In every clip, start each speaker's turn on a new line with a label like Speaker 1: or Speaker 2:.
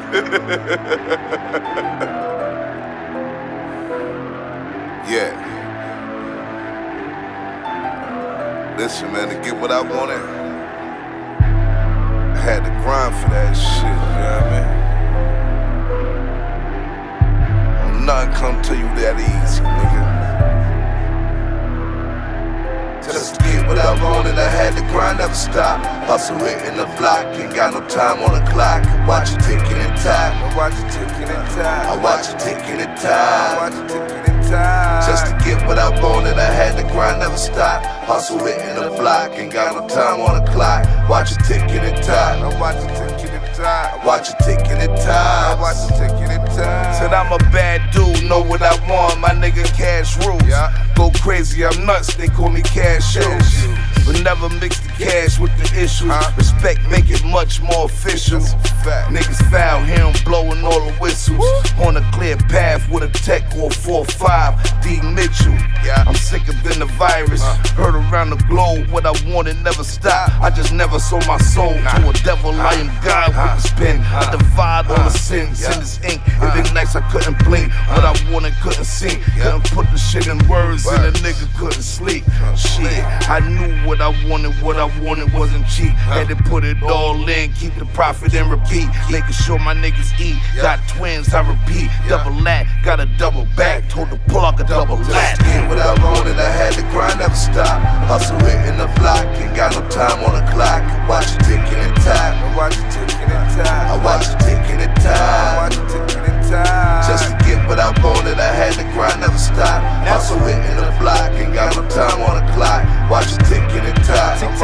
Speaker 1: Yeah. Listen, man, to get what I wanted, I had to grind for that shit, you know what I mean? Nothing come to you that easy, nigga. Just to get what I wanted, I had to grind, never stop. Hustle hitting the block, ain't got no time on the clock. Watch it ticking and time. I watch it ticking and time. I watch it ticking and time. I watch it ticking and time. Just to get what I wanted, I had to grind, never stop. Hustle hitting the block, ain't got no time on the clock. Watch it ticking and time. I watch it ticking and time. I watch it ticking and time. I watch it ticking and time. Said I'm a bad dude, know what I want, my nigga Cash rules. Go crazy, I'm nuts, they call me Cash shoes. But never mix the cash with the issues. Respect make it much more official. Niggas foul, hear him blowing all the whistles. On a clear path with a tech or 4-5, D. Mitchell. I'm sicker than the virus. Heard around the globe what I wanted never stop. I just never sold my soul to a devil. I am God with this pen. I divide all the sins in this ink. It been nice, I couldn't blink. What I wanted couldn't sing. Couldn't put the shit in words and a nigga couldn't sleep. Shit, I knew what I wanted wasn't cheap. Had to put it all in, keep the profit and repeat. Making sure my niggas eat. Got twins, I repeat. Double that, got a double back. Told the plug a double lat. Get what I wanted, I had to grind, never stop. Hustle hitting the block, ain't got no time on the clock. Watch it ticking and time. I watch it ticking and time. I watch it ticking and time. I watch it ticking and time. Just to get what I wanted, I had to grind, never stop. Hustle hitting the block, ain't got no time on the clock. Watch it ticking and time. I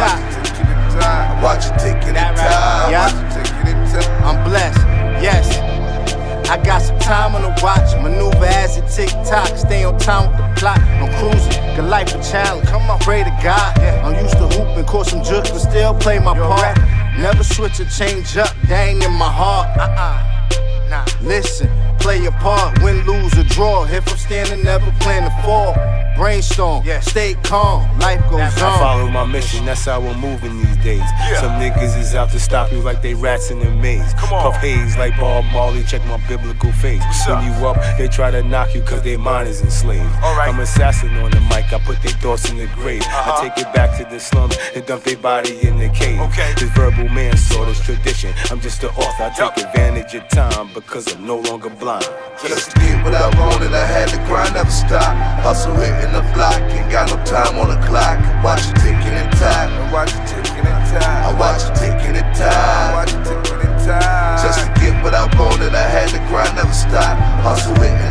Speaker 1: watch it ticking and time.
Speaker 2: I'm blessed, yes. I got some time on the watch, maneuver as it tick-tock. Stay on time with the plot, I'm cruising, good life a challenge. Come on, pray to God, I'm used to hooping, caught some jerks, but still play my part. Never switch or change up, that ain't in my heart. Nah, listen, play your part, win, lose, or draw. If I'm standing, never plan to fall. Brainstorm, stay calm, life goes on.
Speaker 3: I follow my mission, that's how we're moving these days. Some niggas is out to stop you like they rats in a maze. Puff haze like Bob Marley, check my biblical face. When you up, they try to knock you cause their mind is enslaved. I'm assassin on the mic, I put their thoughts in the grave. I take it back to the slums and dump their body in the cave. This verbal manslaughter is tradition, I'm just an author. I take advantage of time because I'm no longer blind.
Speaker 1: Just to get what I wanted, I had to grind, never stop. Hustle hitting the block, ain't got no time on the clock. Watch it ticking and time. I watch it ticking and time. I watch it ticking and time. I watch it ticking and time. Just to get what I wanted, I had to grind, never stop. Hustle hitting